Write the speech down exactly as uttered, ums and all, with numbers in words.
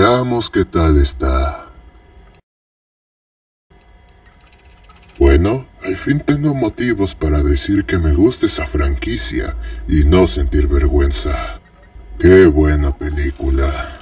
Veamos qué tal está. Bueno, al fin tengo motivos para decir que me gusta esa franquicia y no sentir vergüenza. ¡Qué buena película!